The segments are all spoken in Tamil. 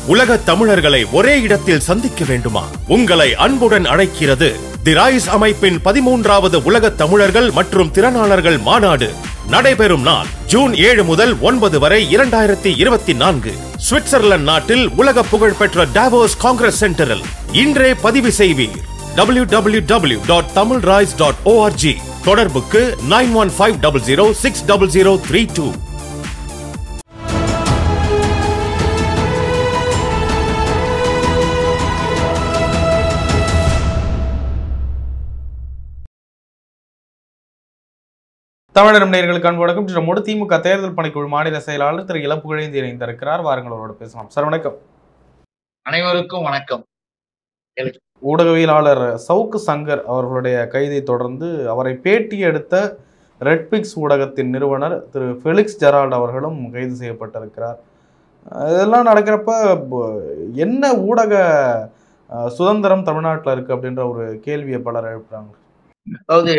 உலக தமிழர்களை ஒரே இடத்தில் சந்திக்க வேண்டுமா? உங்களை அன்புடன் அழைக்கிறது தி ரைஸ் அமைப்பின் 13வது உலக தமிழர்கள் மற்றும் திறனாளர்கள் மாநாடு. நடைபெறும் நாள் ஜூன் 7 முதல் 9 வரை 2024 சுவிட்சர்லாந்து நாட்டில் உலக புகழ்பெற்ற டாவோஸ் காங்கிரஸ் சென்டரில். இன்றே பதிவு செய்வீர். www.tamilrise.org. தொடர்புக்கு 9150060032. தமிழர் நேயர்களுக்கு அன்பு வணக்கம். நம்மோடு திமுக தேர்தல் பணிக்குழு மாநில செயலாளர் திரு இளப்புகழேந்தி இணைந்திருக்கிறார். வாருங்கள், அவரோடு பேசலாம். சார் வணக்கம். அனைவருக்கும் வணக்கம். ஊடகவியலாளர் சவுக்கு சங்கர் அவர்களுடைய கைதை தொடர்ந்து அவரை பேட்டி எடுத்த ரெட்பிக்ஸ் ஊடகத்தின் நிறுவனர் திரு ஃபெலிக்ஸ் ஜெரால்ட் அவர்களும் கைது செய்யப்பட்டிருக்கிறார். இதெல்லாம் நடக்கிறப்ப என்ன ஊடக சுதந்திரம் தமிழ்நாட்டில் இருக்கு அப்படின்ற ஒரு கேள்வியை பலர் எழுப்புறாங்க. அதாவது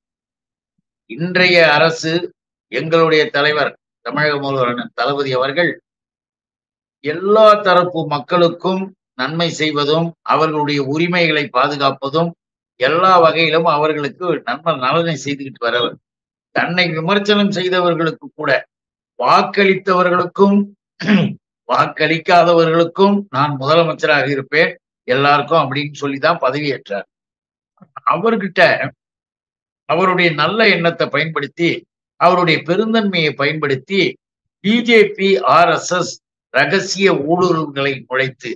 இன்றைய அரசு, எங்களுடைய தலைவர் தமிழக முதல்வர் தளபதி அவர்கள் எல்லா தரப்பு மக்களுக்கும் நன்மை செய்வதும் அவர்களுடைய உரிமைகளை பாதுகாப்பதும் எல்லா வகையிலும் அவர்களுக்கு நலனை செய்துகிட்டு வரவர். தன்னை விமர்சனம் செய்தவர்களுக்கு கூட வாக்களித்தவர்களுக்கும் வாக்களிக்காதவர்களுக்கும் நான் முதலமைச்சராக இருப்பேன் எல்லாருக்கும் அப்படின்னு சொல்லிதான் பதவியேற்றார். அவர்கிட்ட அவருடைய நல்ல எண்ணத்தை பயன்படுத்தி, அவருடைய பெருந்தன்மையை பயன்படுத்தி பிஜேபி RSS ரகசிய ஊடுருவல்களை நுழைத்து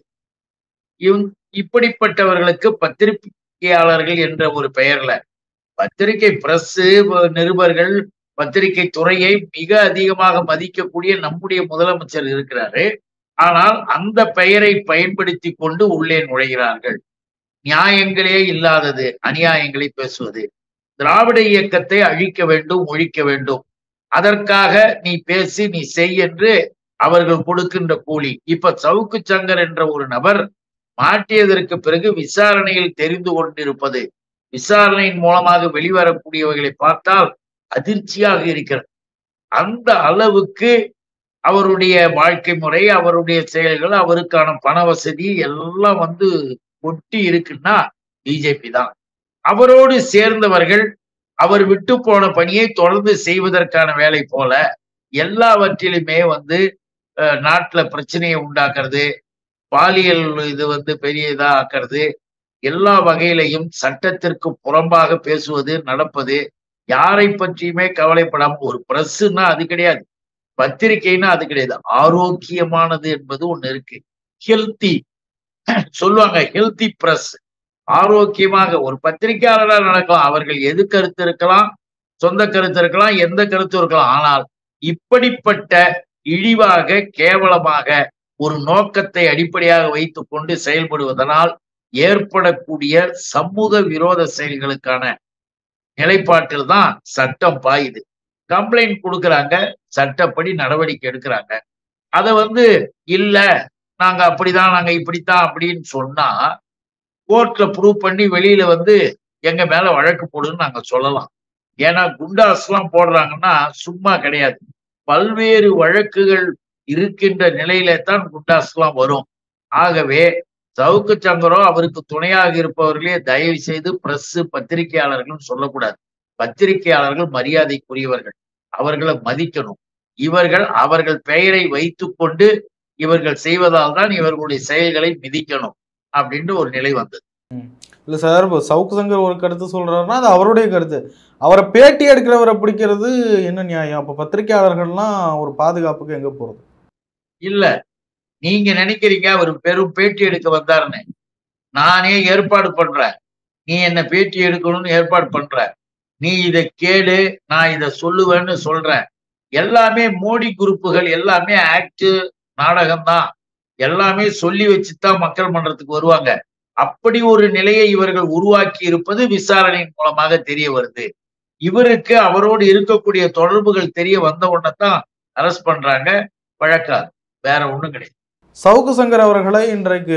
இப்படிப்பட்டவர்களுக்கு பத்திரிகையாளர்கள் என்ற ஒரு பெயர்ல பத்திரிகை பிரஸ் நிருபர்கள் பத்திரிகை துறையை மிக அதிகமாக மதிக்கக்கூடிய நம்முடைய முதலமைச்சர் இருக்கிறாரு. ஆனால் அந்த பெயரை பயன்படுத்தி கொண்டு உள்ளே நுழைகிறார்கள். நியாயங்களே இல்லாதது அநியாயங்களை பேசுவது. திராவிட இயக்கத்தை அழிக்க வேண்டும், ஒழிக்க வேண்டும், அதற்காக நீ பேசி நீ செய் என்று அவர்கள் கொடுக்கின்ற கூலி. இப்ப சவுக்கு சங்கர் என்ற ஒரு நபர் மாட்டியதற்கு பிறகு விசாரணையில் தெரிந்து கொண்டிருப்பது, விசாரணையின் மூலமாக வெளிவரக்கூடியவைகளை பார்த்தால் அதிர்ச்சியாக இருக்கிறது. அந்த அளவுக்கு அவருடைய வாழ்க்கை முறை, அவருடைய செயல்கள், அவருக்கான பண வசதி எல்லாம் கொட்டி இருக்குன்னா பிஜேபி தான். அவரோடு சேர்ந்தவர்கள் அவர் விட்டு போன பணியை தொடர்ந்து செய்வதற்கான வேலை போல எல்லாவற்றிலுமே நாட்டுல பிரச்சனையை உண்டாக்குறது, பாலியல் இது பெரிய இதா ஆக்குறது, எல்லா வகையிலையும் சட்டத்திற்கு புறம்பாக பேசுவது, நடப்பது, யாரை பற்றியுமே கவலைப்படாம. ஒரு பிரஸ்ன்னா அது கிடையாது, பத்திரிகைன்னா அது கிடையாது. ஆரோக்கியமானது என்பது ஒண்ணு இருக்கு. ஹெல்த்தி சொல்லுவாங்க, ஹெல்த்தி பிரஸ். ஆரோக்கியமாக ஒரு பத்திரிகையாளராக நடக்கலாம். அவர்கள் எது கருத்து இருக்கலாம், சொந்த கருத்து இருக்கலாம், எந்த கருத்து இருக்கலாம். ஆனால் இப்படிப்பட்ட இழிவாக கேவலமாக ஒரு நோக்கத்தை அடிப்படையாக வைத்துக் கொண்டு செயல்படுவதனால் ஏற்படக்கூடிய சமூக விரோத செயல்களுக்கான நிலைப்பாட்டில் தான் சட்டம் பாயுது. கம்ப்ளைண்ட் கொடுக்குறாங்க, சட்டப்படி நடவடிக்கை எடுக்கிறாங்க. அதை இல்ல நாங்க அப்படிதான், நாங்க இப்படித்தான் அப்படின்னு சொன்னா கோர்ட்ல ப்ரூவ் பண்ணி வெளியில எங்க மேல வழக்கு போடுன்னு நாங்க சொல்லலாம். ஏன்னா குண்டாஸ் எல்லாம் போடுறாங்கன்னா சும்மா கிடையாது. பல்வேறு வழக்குகள் இருக்கின்ற நிலையில தான் குண்டாஸ் எல்லாம் வரும். ஆகவே சவுக்கு சங்கரோ அவருக்கு துணையாக இருப்பவர்களே தயவு செய்து பிரஸ் பத்திரிகையாளர்கள் சொல்லக்கூடாது. பத்திரிகையாளர்கள் மரியாதைக்குரியவர்கள், அவர்களை மதிக்கணும். இவர்கள் அவர்கள் பெயரை வைத்துக் கொண்டு இவர்கள் செய்வதால் தான் இவர்களுடைய செயல்களை மிதிக்கணும் அப்படின்ற ஒரு நிலை வந்தது. இல்ல சார், சவுக்கு சங்கர் ஒரு கருத்து சொல்றாருன்னா அது அவருடைய கருத்து. அவரை பேட்டி எடுக்கிறவரை பிடிக்கிறது என்ன நியாயம்? அப்ப பத்திரிகையாளர்கள்லாம் ஒரு பாதுகாப்புக்கு எங்க போறது? இல்ல, நீங்க நினைக்கிறீங்க அவர் பெரும் பேட்டி எடுக்க வந்தாருன்னு. நானே ஏற்பாடு பண்றேன், நீ என்ன பேட்டி எடுக்கணும்னு ஏற்பாடு பண்ற, நீ இதை கேளு, நான் இதை சொல்லுவேன்னு சொல்றேன். எல்லாமே மோடி குரூப்புகள், எல்லாமே ஆக்ட் நாடகம்தான், எல்லாமே சொல்லி வச்சுதான் மக்கள் மன்றத்துக்கு வருவாங்க. அப்படி ஒரு நிலையை இவர்கள் உருவாக்கி இருப்பது விசாரணையின் மூலமாக தெரிய வருது. இவருக்கு அவரோடு இருக்கக்கூடிய தொடர்புகள் தெரிய வந்த உடனேதான் அரெஸ்ட் பண்றாங்க. வழக்காது, வேற ஒண்ணும் கிடையாது. சவுக்கு சங்கர் அவர்களை இன்றைக்கு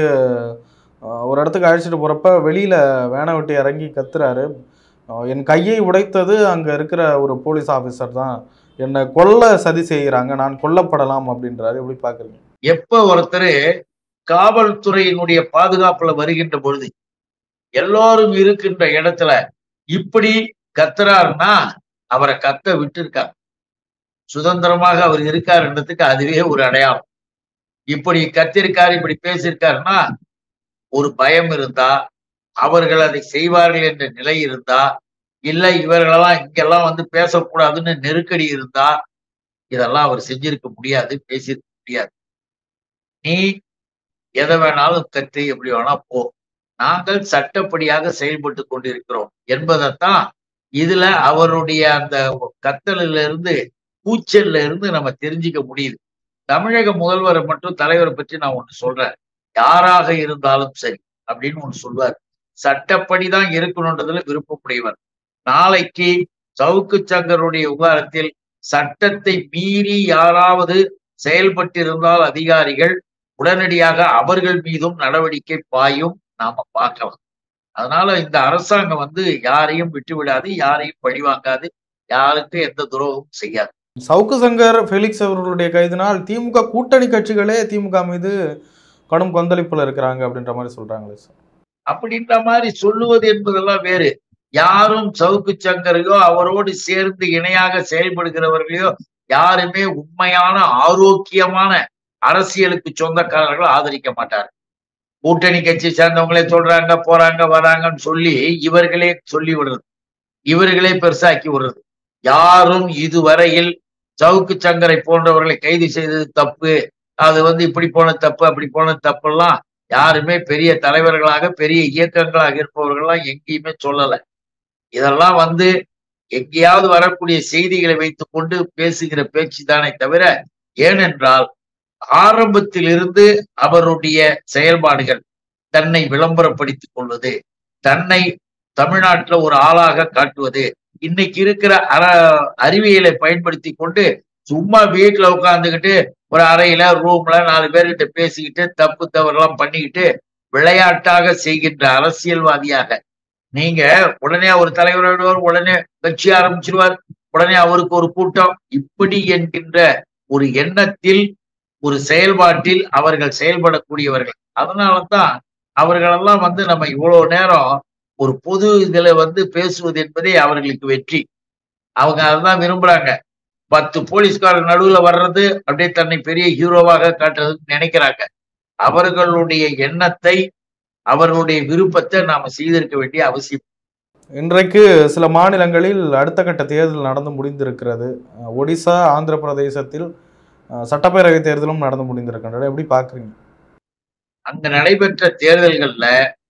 ஒரு இடத்துக்கு அழைச்சிட்டு போறப்ப வெளியில வேனை விட்டு இறங்கி கத்துறாரு. என் கையை உடைத்தது அங்க இருக்கிற ஒரு போலீஸ் ஆபீசர் தான், என்னை கொல்ல சதி செய்கிறாங்க, நான் கொல்லப்படலாம் அப்படின்றாரு. எப்படி பாக்குறீங்க? எப்ப ஒருத்தர் காவல்துறையினுடைய பாதுகாப்புல வருகின்ற பொழுது எல்லாரும் இருக்கின்ற இடத்துல இப்படி கத்துறாருன்னா அவரை கத்த விட்டு இருக்காங்க. சுதந்திரமாக அவர் இருக்காருன்றதுக்கு அதுவே ஒரு அடையாளம். இப்படி கத்திருக்காரு, இப்படி பேசியிருக்காருன்னா ஒரு பயம் இருந்தா, அவர்கள் அதை செய்வார்கள் என்ற நிலை இருந்தா, இல்ல இவர்களெல்லாம் இங்கெல்லாம் வந்து பேசக்கூடாதுன்னு நெருக்கடி இருந்தா, இதெல்லாம் அவர் செஞ்சிருக்க முடியாது, பேசியிருக்க முடியாது. நீ எதை வேணாலும் கத்து, எப்படி வேணா போ, நாங்கள் சட்டப்படியாக செயல்பட்டு கொண்டிருக்கிறோம் என்பதைத்தான் இதுல அவருடைய அந்த கத்தலில இருந்து, கூச்சல்ல இருந்து நம்ம தெரிஞ்சுக்க முடியுது. தமிழக முதல்வரை மட்டும் தலைவரை பற்றி நான் ஒண்ணு சொல்றேன். யாராக இருந்தாலும் சரி அப்படின்னு ஒண்ணு சொல்வார். சட்டப்படிதான் இருக்கணும்ன்றதுல விருப்பமுடையவர். நாளைக்கு சவுக்கு சங்கருடைய விவகாரத்தில் சட்டத்தை மீறி யாராவது செயல்பட்டிருந்தால் அதிகாரிகள் உடனடியாக அவர்கள் மீதும் நடவடிக்கை பாயும், நாம பார்க்கலாம். அதனால இந்த அரசாங்கம் வந்து யாரையும் விட்டு விடாது, யாரையும் பழிவாங்காது, யாருக்கும் எந்த துரோகமும் செய்யாது. சவுக்கு சங்கர் ஃபெலிக்ஸ் அவர்களுடைய கைதினால் திமுக கூட்டணி கட்சிகளே திமுக மீது கடும் கொந்தளிப்புல இருக்கிறாங்க அப்படின்ற மாதிரி சொல்றாங்களே சார். அப்படின்ற மாதிரி சொல்லுவது என்பதெல்லாம் வேறு. யாரும் சவுக்கு சங்கரையோ அவரோடு சேர்ந்து இணையாக செயல்படுகிறவர்களையோ யாருமே உண்மையான ஆரோக்கியமான அரசியலுக்கு சொந்தக்காரர்கள் ஆதரிக்க மாட்டார். கூட்டணி கட்சி சேர்ந்தவங்களே சொல்றாங்க, போறாங்க, வராங்கன்னு சொல்லி இவர்களே சொல்லி விடுறது, இவர்களே பெருசாக்கி விடுறது. யாரும் இதுவரையில் சவுக்கு சங்கரை போன்றவர்களை கைது செய்தது தப்பு, அது வந்து இப்படி போன தப்பு, அப்படி போன தப்புலாம் யாருமே பெரிய தலைவர்களாக பெரிய இயக்கங்களாக இருப்பவர்கள்லாம் எங்கேயுமே சொல்லல. இதெல்லாம் வந்து எங்கேயாவது வரக்கூடிய செய்திகளை வைத்துக் கொண்டு பேசுகிற பேச்சு தானே தவிர, ஏனென்றால் ஆரம்பத்திலிருந்து அவருடைய செயல்பாடுகள் தன்னை விளம்பரப்படுத்திக் கொள்வது, தன்னை தமிழ்நாட்டுல ஒரு ஆளாக காட்டுவது, இன்னைக்கு இருக்கிற அறிவியலை பயன்படுத்தி கொண்டு சும்மா வீட்டுல உட்கார்ந்துகிட்டு ஒரு அறையில ரூம்ல 4 பேர்கிட்ட பேசிக்கிட்டு தப்பு தவறெல்லாம் பண்ணிக்கிட்டு விளையாட்டாக செய்கின்ற அரசியல்வாதியாக நீங்க உடனே ஒரு தலைவர் உடனே கட்சி ஆரம்பிச்சிருவார், உடனே அவருக்கு ஒரு கூட்டம், இப்படி என்கின்ற ஒரு எண்ணத்தில் ஒரு செயல்பாட்டில் அவர்கள் செயல்படக்கூடியவர்கள். அதனாலதான் அவர்களெல்லாம் வந்து நம்ம இவ்வளவு நேரம் ஒரு பொது இதுல வந்து பேசுவது என்பதே அவர்களுக்கு வெற்றி. அவங்க அதுதான் விரும்புறாங்க. 10 போலீஸ்காரர் நடுவுல வர்றது அப்படியே தன்னை பெரிய ஹீரோவாக காட்டுறதுன்னு நினைக்கிறாங்க. அவர்களுடைய எண்ணத்தை, அவர்களுடைய விருப்பத்தை நாம செய்திருக்க வேண்டிய அவசியம். இன்றைக்கு சில மாநிலங்களில் அடுத்த கட்ட தேர்தல் நடந்து முடிந்திருக்கிறது. ஒடிசா, ஆந்திர பிரதேசத்தில் சட்டப்பேரவை தேர்தலும் நடந்து முடிந்திருக்கின்றன. எப்படி பாக்குறீங்க? அங்க நடைபெற்ற தேர்தல்கள்ல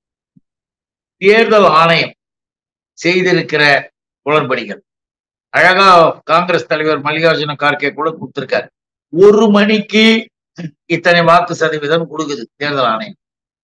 தேர்தல் ஆணையம் செய்திருக்கிற குளறுபடிகள் அழகா காங்கிரஸ் தலைவர் மல்லிகார்ஜுன கார்கே கூட கொடுத்திருக்காரு. 1 மணிக்கு இத்தனை வாக்கு சதவீதம் கொடுக்குது தேர்தல் ஆணையம்.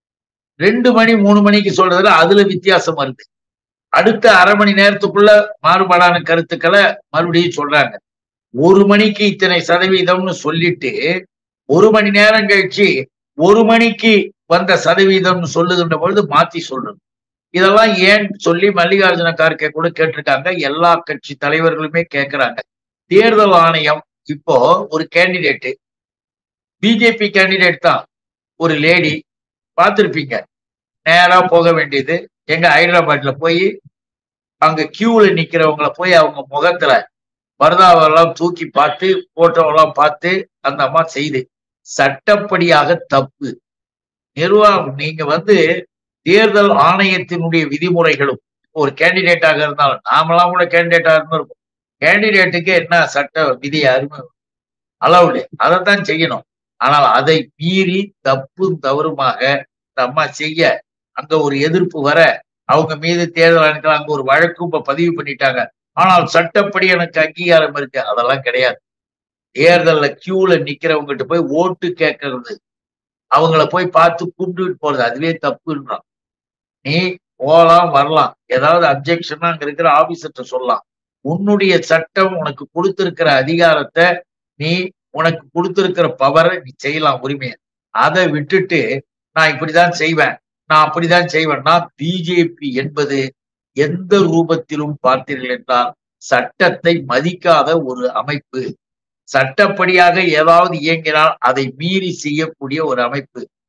2 மணி 3 மணிக்கு சொல்றதுல அதுல வித்தியாசம் வருது. அடுத்த அரை மணி நேரத்துக்குள்ள மாறுபாடான கருத்துக்களை மறுபடியும் சொல்றாங்க. 1 மணிக்கு இத்தனை சதவீதம்னு சொல்லிட்டு 1 மணி நேரம் கழிச்சு 1 மணிக்கு வந்த சதவீதம்னு சொல்லுகின்ற பொழுது மாத்தி சொல்றது. இதெல்லாம் ஏன் சொல்லி மல்லிகார்ஜுன கார்கே கூட கேட்டிருக்காங்க. எல்லா கட்சி தலைவர்களுமே கேட்கிறாங்க. தேர்தல் ஆணையம் இப்போ ஒரு கேண்டிடேட்டு, பிஜேபி கேண்டிடேட் தான், ஒரு லேடி பார்த்திருப்பீங்க, நேரா போக வேண்டியது எங்க ஹைதராபாத்ல போய் அங்க கியூல நிக்கிறவங்களை போய் அவங்க முகத்துல பரதாவெல்லாம் தூக்கி பார்த்து போட்டோவெல்லாம் பார்த்து அந்த அம்மா செய்து சட்டப்படியாக தப்பு. நிர்வாகம் நீங்க வந்து தேர்தல் ஆணையத்தினுடைய விதிமுறைகளும் ஒரு கேண்டிடேட்டாக இருந்தாலும், நாமெல்லாம் கூட கேண்டிடேட்டா இருந்திருக்கும், கேண்டிடேட்டுக்கு என்ன சட்ட விதி அருமை அலவுடு, அதைத்தான் செய்யணும். ஆனால் அதை மீறி தப்பு தவறுமாக இந்த அம்மா செய்ய அங்க ஒரு எதிர்ப்பு வர அவங்க மீது தேர்தல் ஆணையத்தில் அங்க ஒரு வழக்கு இப்ப பதிவு பண்ணிட்டாங்க. ஆனால் சட்டப்படி எனக்கு அங்கீகாரம் இருக்கு, அதெல்லாம் கிடையாது. தேர்தல்ல கியூல நிக்கிறவங்ககிட்ட போய் ஓட்டு கேட்கறது, அவங்கள போய் பார்த்து கும்பிட்டு போறது, அதுவே தப்புன்றான். நீ போகலாம் வரலாம், ஏதாவது அப்ஜெக்ஷன் அங்க இருக்கிற ஆபீசர்கிட்ட சொல்லலாம். உன்னுடைய சட்டம் உனக்கு கொடுத்திருக்கிற அதிகாரத்தை, நீ உனக்கு கொடுத்திருக்கிற பவரை நீ செய்யலாம், உரிமையை. அதை விட்டுட்டு நான் இப்படிதான் செய்வேன், நான் அப்படிதான் செய்வேன்னா, பிஜேபி என்பது எந்த ரூபத்திலும் பார்த்தீர்கள் என்றால் சட்டத்தை மதிக்காத ஒரு அமைப்பு. சட்டப்படியாக ஏதாவது இயங்கினால் அதை மீறி செய்யக்கூடிய ஒரு அமைப்பு.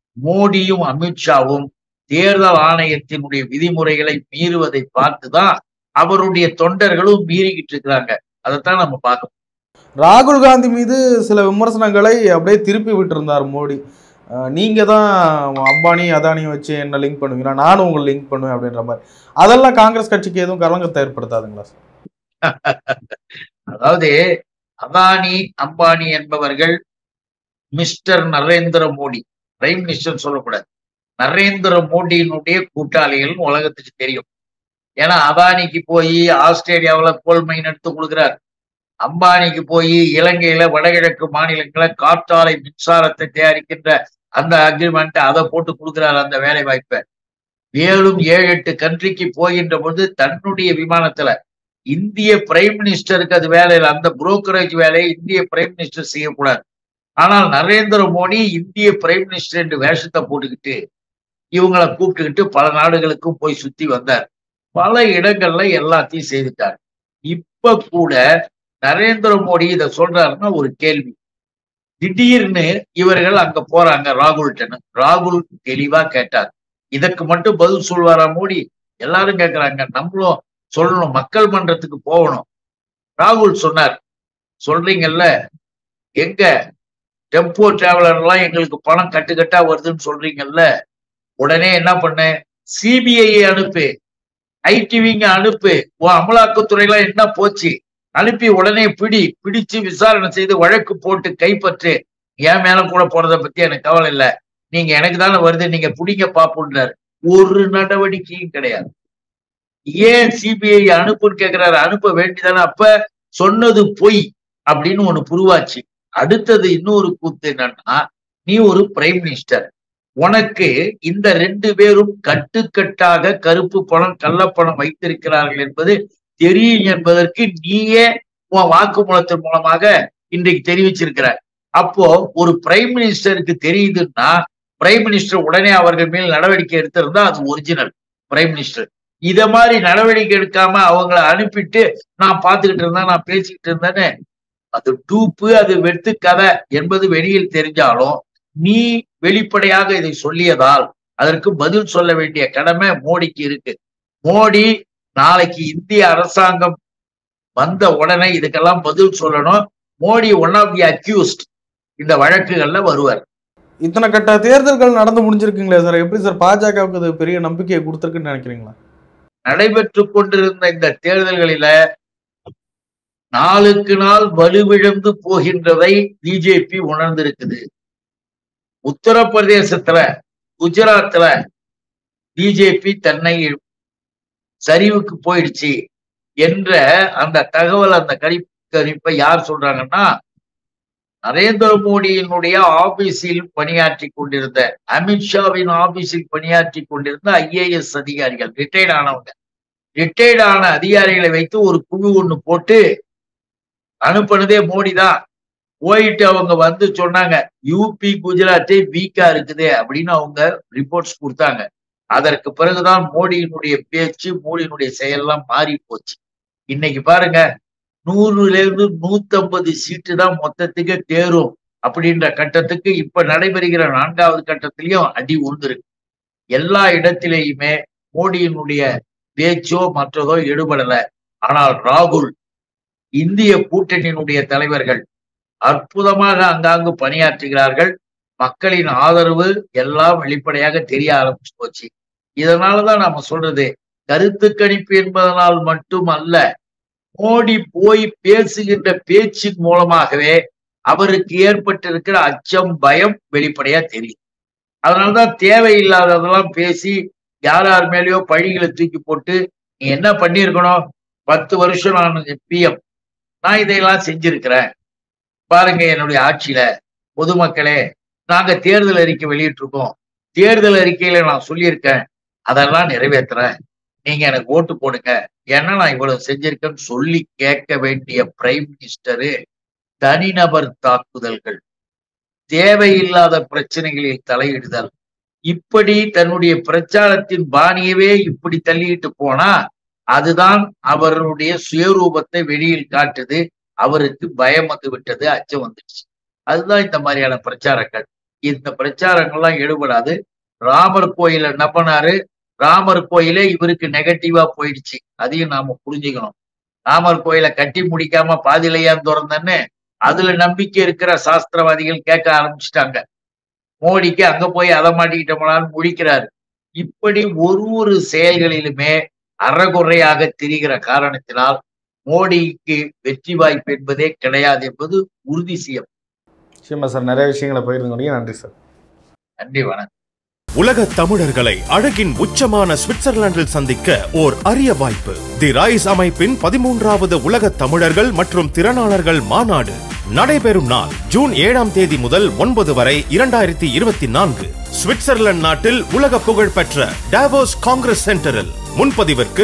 மோடியும் அமித்ஷாவும் தேர்தல் ஆணையத்தினுடைய விதிமுறைகளை மீறுவதை பார்த்துதான் அவருடைய தொண்டர்களும் மீறிக்கிட்டு இருக்கிறாங்க. அதைத்தான் நம்ம பார்க்கணும். ராகுல் காந்தி மீது சில விமர்சனங்களை அப்படியே திருப்பி விட்டுருந்தார் மோடி. நீங்க தான் அம்பானி அதானி வச்சு என்ன லிங்க் பண்ணுவீங்களா, நானும் உங்களை லிங்க் பண்ணுவேன் அப்படின்ற மாதிரி. அதெல்லாம் காங்கிரஸ் கட்சிக்கு எதுவும் கலங்கத்தை ஏற்படுத்தாதுங்களா சார்? அதாவது அதானி அம்பானி என்பவர்கள் mister Narendra Modi, prime minister சொல்லக்கூடாது, நரேந்திர மோடியினுடைய கூட்டாளிகள் உலகத்துக்கு தெரியும். ஏன்னா அதானிக்கு போய் ஆஸ்திரேலியாவில் கோல் மைன் எடுத்து கொடுக்குறார், அம்பானிக்கு போய் இலங்கையில வடகிழக்கு மாநிலங்கள காற்றாலை மின்சாரத்தை தயாரிக்கின்ற அந்த அக்ரிமெண்ட் அதை போட்டு கொடுக்குறாரு, அந்த வேலை வாய்ப்பை. மேலும் 7-8 கண்ட்ரிக்கு போகின்ற பொழுது தன்னுடைய விமானத்துல இந்திய பிரைம் மினிஸ்டருக்கு அது வேலையில், அந்த புரோக்கரேஜ் வேலையை இந்திய பிரைம் மினிஸ்டர் செய்யக்கூடாது. ஆனால் நரேந்திர மோடி இந்திய பிரைம் மினிஸ்டர் என்று வேஷத்தை போட்டுக்கிட்டு இவங்களை கூப்பிட்டுக்கிட்டு பல நாடுகளுக்கும் போய் சுத்தி வந்தார். பல இடங்கள்ல எல்லாத்தையும் செய்துட்டார். இப்ப கூட நரேந்திர மோடி இதை சொல்றாருன்னா ஒரு கேள்வி. திடீர்னு இவர்கள் அங்க போறாங்க ராகுல்கிட்ட. ராகுல் தெளிவா கேட்டார், இதற்கு மட்டும் பதில் சொல்வாரா மோடி? எல்லாரும் கேட்கிறாங்க, நம்மளும் சொல்லணும், மக்கள் மன்றத்துக்கு போகணும். ராகுல் சொன்னார், சொல்றீங்கல்ல எங்க டெம்போ டிராவலர் எல்லாம் எங்களுக்கு பணம் கட்டுக்கட்டா வருதுன்னு சொல்றீங்கல்ல, உடனே என்ன பண்ண, சிபிஐ அனுப்பு, ஐடிவிங்க அனுப்பு, அமலாக்கத்துறையெல்லாம் என்ன போச்சு அனுப்பி உடனே பிடிச்சு விசாரணை செய்து வழக்கு போட்டு கைப்பற்று. என் மேல கூட போறதை பத்தி எனக்கு கவலை இல்லை, நீங்க எனக்கு தானே வருது, நீங்க பிடிங்க பாப்புன்றாரு. ஒரு நடவடிக்கையும் கிடையாது. ஏன் சிபிஐ அனுப்புன்னு கேட்கிறாரு? அனுப்ப வேண்டியதானே. அப்ப சொன்னது பொய் அப்படின்னு ஒண்ணு புரிவாச்சு. அடுத்தது இன்னொரு கூத்து என்னன்னா, நீ ஒரு பிரைம் மினிஸ்டர், உனக்கு இந்த 2 பேரும் கட்டுக்கட்டாக கருப்பு பணம் கள்ளப்பணம் வைத்திருக்கிறார்கள் என்பது தெரியும் என்பதற்கு நீயே உன் வாக்குமூலத்தின் மூலமாக இன்றைக்கு தெரிவிச்சிருக்கிற. அப்போ ஒரு பிரைம் மினிஸ்டருக்கு தெரியுதுன்னா பிரைம் மினிஸ்டர் உடனே அவர்கள் மேல் நடவடிக்கை எடுத்திருந்தா அது ஒரிஜினல் பிரைம் மினிஸ்டர். இத மாதிரி நடவடிக்கை எடுக்காம அவங்களை அனுப்பிட்டு நான் பார்த்துக்கிட்டு இருந்தேன், நான் பேசிக்கிட்டு இருந்தேன்னு, அது டூப்பு, அது வெட்டு கதை என்பது வெளியில் தெரிஞ்சாலும் நீ வெளிப்படையாக இதை சொல்லியதால் அதற்கு பதில் சொல்ல வேண்டிய கடமை மோடிக்கு இருக்கு. மோடி நாளைக்கு இந்திய அரசாங்கம் வந்த உடனே இதுக்கெல்லாம் பதில் சொல்லணும். Modi one of the accused இந்த வழக்குகள்ல வருவார். இத்தனை கட்ட தேர்தல்கள் நடந்து முடிஞ்சிருக்குங்களே சார், எப்படி சார் பாஜகவுக்கு அது பெரிய நம்பிக்கையை கொடுத்துருக்குன்னு நினைக்கிறீங்களா? நடைபெற்று கொண்டிருந்த இந்த தேர்தல்களில நாளுக்கு நாள் வலுவிழந்து போகின்றதை பிஜேபி உணர்ந்திருக்குது. உத்தரப்பிரதேசத்துல, குஜராத்ல பிஜேபி தன்னை சரிவுக்கு போயிடுச்சு என்ற அந்த தகவல், அந்த கணிப்பை யார் சொல்றாங்கன்னா, நரேந்திர மோடியினுடைய ஆபீஸில் பணியாற்றி கொண்டிருந்த, அமித்ஷாவின் ஆபீஸில் பணியாற்றி கொண்டிருந்த IAS அதிகாரிகள், ரிட்டையர்ட் ஆனவங்க, ரிட்டையர்ட் ஆன அதிகாரிகளை வைத்து ஒரு குழு ஒண்ணு போட்டு அனுப்பினதே மோடி தான். போயிட்டு அவங்க வந்து சொன்னாங்க, யூபி குஜராத்தே வீக்கா இருக்குது அப்படின்னு அவங்க ரிப்போர்ட்ஸ் கொடுத்தாங்க. அதற்கு பிறகுதான் மோடியினுடைய பேச்சு, மோடியினுடைய செயல்லாம் மாறி போச்சு. இன்னைக்கு பாருங்க, 100ல 150 சீட்டு தான் மொத்தத்துக்கு தேரும் அப்படின்ற கட்டத்துக்கு இப்ப நடைபெறுகிற 4வது கட்டத்திலையும் அடி உழுந்திருக்கு. எல்லா இடத்திலேயுமே மோடியினுடைய பேச்சோ மற்றதோ எடுபடல. ஆனால் ராகுல், இந்திய கூட்டணியினுடைய தலைவர்கள் அற்புதமாக அங்காங்கு பணியாற்றுகிறார்கள். மக்களின் ஆதரவு எல்லாம் வெளிப்படையாக தெரிய ஆரம்பிச்சு போச்சு. இதனாலதான் நாம சொல்றது, கருத்து கணிப்பு என்பதனால் மட்டும் அல்ல, மோடி போய் பேசுகின்ற பேச்சின் மூலமாகவே அவருக்கு ஏற்பட்டிருக்கிற அச்சம், பயம் வெளிப்படையா தெரியும். அதனாலதான் தேவையில்லாததெல்லாம் பேசி யார் மேலேயோ பழிகளை தூக்கி போட்டு, நீ என்ன பண்ணிருக்கணும், 10 வருஷம் நான் PM, நான் இதையெல்லாம் செஞ்சிருக்கிறேன் பாருங்க, என்னுடைய ஆட்சியில பொதுமக்களே நாங்க தேர்தல் அறிக்கை வெளியிட்டு இருக்கோம், தேர்தல் அறிக்கையில நான் சொல்லியிருக்கேன், அதெல்லாம் நிறைவேற்றுறேன், நீங்க எனக்கு ஓட்டு போடுங்க, ஏன்னா நான் இவ்வளவு செஞ்சிருக்கேன்னு சொல்லி கேட்க வேண்டிய பிரைம் மினிஸ்டரு தனிநபர் தாக்குதல்கள், தேவையில்லாத பிரச்சனைகளில் தலையிடுதல், இப்படி தன்னுடைய பிரச்சாரத்தின் பாணியவே இப்படி தள்ளிட்டு போனா அதுதான் அவருடைய சுயரூபத்தை வெளியில் காட்டுது. அவருக்கு பயம் வந்து விட்டது, அச்சம் வந்துடுச்சு. அதுதான் இந்த மாதிரியான பிரச்சாரங்கள். இந்த பிரச்சாரங்கள்லாம் ஈடுபடாது. ராமர் கோயில என்ன பண்ணாரு, ராமர் கோயிலே இவருக்கு நெகட்டிவா போயிடுச்சு. அதையும் நாம புரிஞ்சுக்கணும். ராமர் கோயில கட்டி முடிக்காம பாதிலையான் திறந்தன்னு அதுல நம்பிக்கை இருக்கிற சாஸ்திரவாதிகள் கேட்க ஆரம்பிச்சுட்டாங்க. மோடிக்கு அங்க போய் அதை மாட்டிக்கிட்டோம்னான்னு முழிக்கிறாரு. இப்படி ஒரு செயல்களிலுமே அறகுறையாக தெரிகிற காரணத்தினால் மோடிக்கு வெற்றி வாய்ப்பு என்பதே கிடையாது என்பது உறுதி செய்யும். சார் நிறைய விஷயங்களை பகிர்ந்து நன்றி சார். நன்றி, வணக்கம். உலக தமிழர்களை அழகின் உச்சமான சுவிட்சர்லாந்தில் சந்திக்க ஓர் அரிய வாய்ப்பு. தி ரைஸ் அமைப்பின் 13வது உலக தமிழர்கள் மற்றும் திறனாளர்கள் மாநாடு நடைபெறும் நாள் ஜூன் 7ஆம் தேதி முதல் 9 வரை 2024 சுவிட்சர்லாந்து நாட்டில் உலக புகழ் பெற்ற டாவோஸ் காங்கிரஸ் சென்டரில். முன்பதிவிற்கு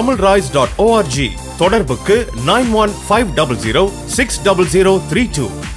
www.tamilrise.org, தொடர்புக்கு 9150060032.